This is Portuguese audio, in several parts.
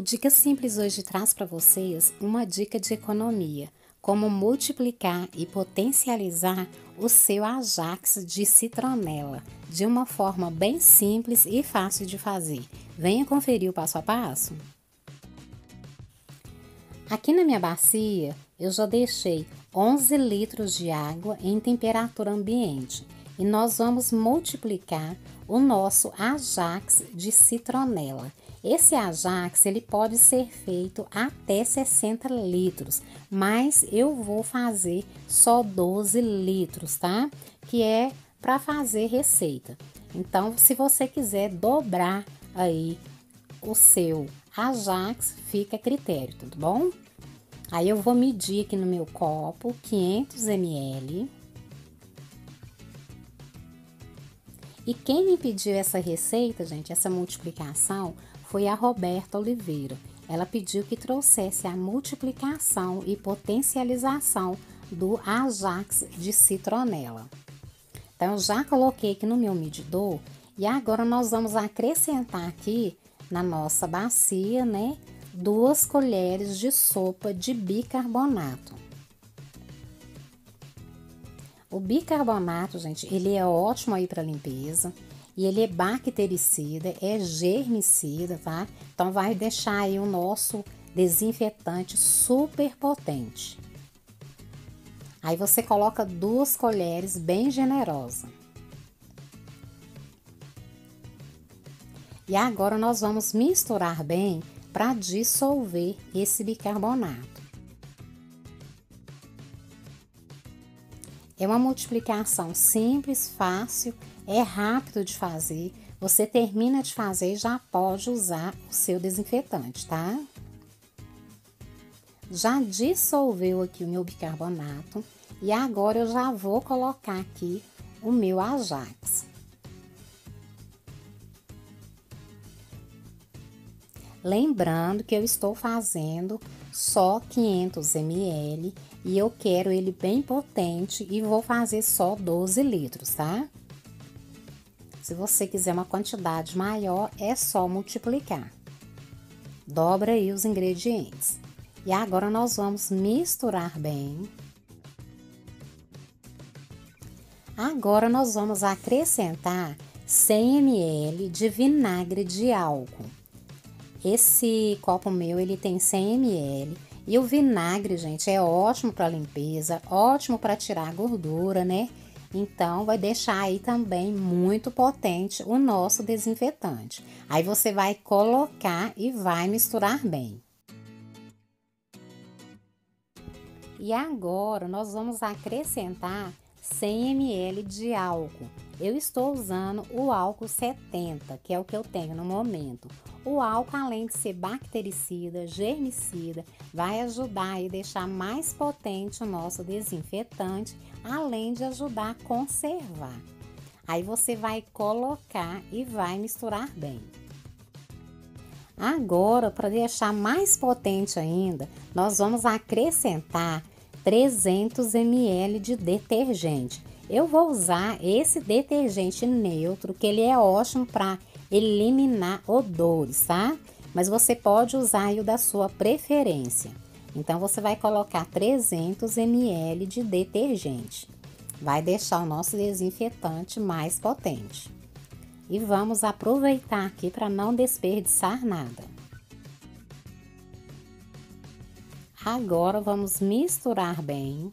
Dica Simples hoje traz para vocês uma dica de economia, como multiplicar e potencializar o seu Ajax de citronela, de uma forma bem simples e fácil de fazer. Venha conferir o passo a passo. Aqui na minha bacia, eu já deixei 11 litros de água em temperatura ambiente e nós vamos multiplicar o nosso Ajax de citronela. Esse Ajax, ele pode ser feito até 60 litros, mas eu vou fazer só 12 litros, tá? Que é para fazer receita. Então, se você quiser dobrar aí o seu Ajax, fica a critério, tudo bom? Aí eu vou medir aqui no meu copo 500 ml. E quem me pediu essa receita, gente, essa multiplicação, foi a Roberta Oliveira. Ela pediu que trouxesse a multiplicação e potencialização do Ajax de citronela. Então, eu já coloquei aqui no meu medidor e agora nós vamos acrescentar aqui na nossa bacia, né, 2 colheres de sopa de bicarbonato. O bicarbonato, gente, ele é ótimo aí para limpeza e ele é bactericida, é germicida, tá? Então vai deixar aí o nosso desinfetante super potente. Aí você coloca 2 colheres bem generosa. E agora nós vamos misturar bem para dissolver esse bicarbonato. É uma multiplicação simples, fácil, é rápido de fazer. Você termina de fazer e já pode usar o seu desinfetante, tá? Já dissolveu aqui o meu bicarbonato e agora eu já vou colocar aqui o meu Ajax. Lembrando que eu estou fazendo só 500 ml e eu quero ele bem potente e vou fazer só 12 litros, tá? Se você quiser uma quantidade maior, é só multiplicar. Dobra aí os ingredientes. E agora nós vamos misturar bem. Agora nós vamos acrescentar 100 ml de vinagre de álcool. Esse copo meu, ele tem 100 ml. E o vinagre, gente, é ótimo para limpeza, ótimo para tirar a gordura, né? Então, vai deixar aí também muito potente o nosso desinfetante. Aí você vai colocar e vai misturar bem. E agora, nós vamos acrescentar 100 ml de álcool. Eu estou usando o álcool 70, que é o que eu tenho no momento. O álcool, além de ser bactericida, germicida, vai ajudar a deixar mais potente o nosso desinfetante, além de ajudar a conservar. Aí você vai colocar e vai misturar bem. Agora, para deixar mais potente ainda, nós vamos acrescentar 300 ml de detergente. Eu vou usar esse detergente neutro, que ele é ótimo para eliminar odores, tá? Mas você pode usar aí o da sua preferência. Então, você vai colocar 300 ml de detergente. Vai deixar o nosso desinfetante mais potente. E vamos aproveitar aqui para não desperdiçar nada. Agora, vamos misturar bem.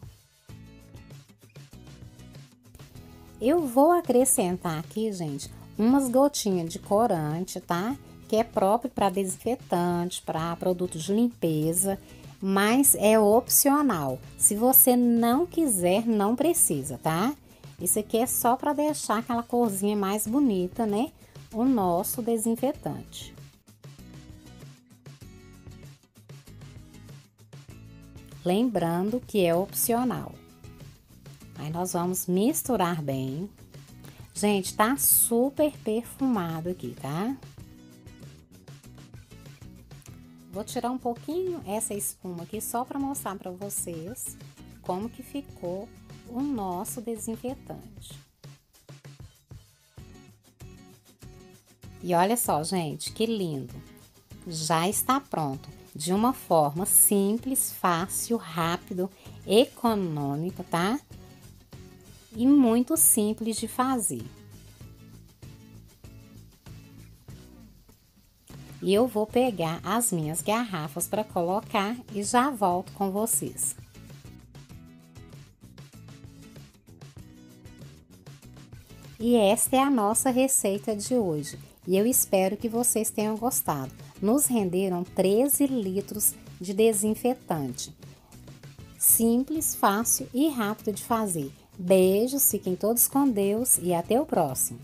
Eu vou acrescentar aqui, gente, umas gotinhas de corante, tá? Que é próprio para desinfetante, para produtos de limpeza, mas é opcional. Se você não quiser, não precisa, tá? Isso aqui é só para deixar aquela corzinha mais bonita, né? O nosso desinfetante. Lembrando que é opcional. Aí nós vamos misturar bem. Gente, tá super perfumado aqui, tá? Vou tirar um pouquinho essa espuma aqui só para mostrar para vocês como que ficou o nosso desinfetante. E olha só, gente, que lindo! já está pronto. De uma forma simples, fácil, rápido, econômico, tá? E muito simples de fazer. E eu vou pegar as minhas garrafas para colocar e já volto com vocês. E esta é a nossa receita de hoje. E eu espero que vocês tenham gostado. Nos renderam 13 litros de desinfetante. Simples, fácil e rápido de fazer. Beijos, fiquem todos com Deus e até o próximo.